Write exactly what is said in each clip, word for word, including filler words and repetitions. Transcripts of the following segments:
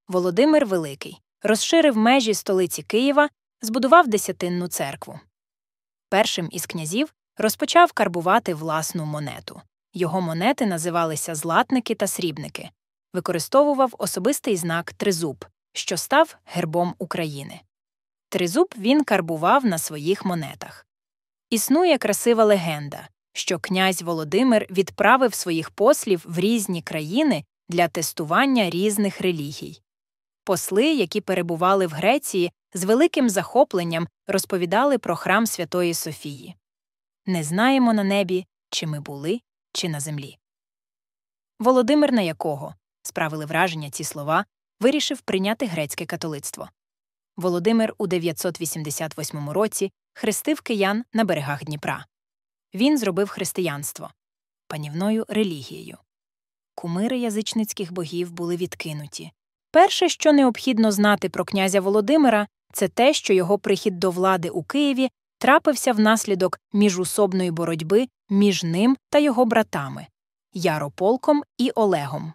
Володимир Великий розширив межі столиці Києва, збудував Десятинну церкву. Першим із князів розпочав карбувати власну монету. Його монети називалися златники та срібники. Використовував особистий знак тризуб, що став гербом України. Тризуб він карбував на своїх монетах. Існує красива легенда, що князь Володимир відправив своїх послів в різні країни для тестування різних релігій. Посли, які перебували в Греції, з великим захопленням розповідали про храм Святої Софії. «Не знаємо на небі, чи ми були, чи на землі». Володимир, на якого справили враження ці слова, вирішив прийняти грецьке католицтво. Володимир у дев'ятсот вісімдесят восьмому році хрестив киян на берегах Дніпра. Він зробив християнство панівною релігією. Кумири язичницьких богів були відкинуті. Перше, що необхідно знати про князя Володимира, це те, що його прихід до влади у Києві трапився внаслідок міжусобної боротьби між ним та його братами – Ярополком і Олегом.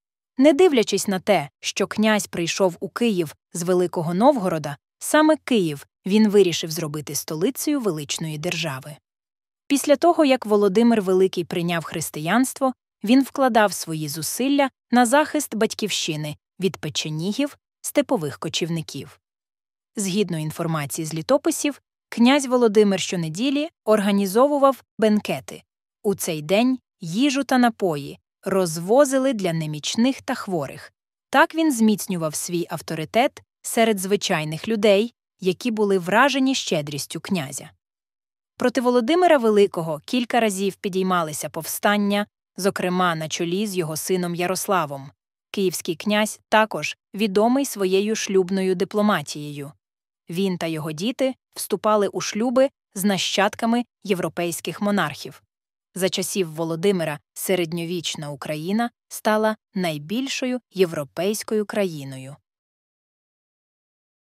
Не дивлячись на те, що князь прийшов у Київ з Великого Новгорода, саме Київ він вирішив зробити столицею величної держави. Після того, як Володимир Великий прийняв християнство, він вкладав свої зусилля на захист батьківщини від печенігів, степових кочівників. Згідно інформації з літописів, князь Володимир щонеділі організовував бенкети. У цей день їжу та напої розвозили для немічних та хворих. Так він зміцнював свій авторитет серед звичайних людей, які були вражені щедрістю князя. Проти Володимира Великого кілька разів підіймалися повстання, зокрема на чолі з його сином Ярославом. Київський князь також відомий своєю шлюбною дипломатією. Він та його діти вступали у шлюби з нащадками європейських монархів. За часів Володимира середньовічна Україна стала найбільшою європейською країною.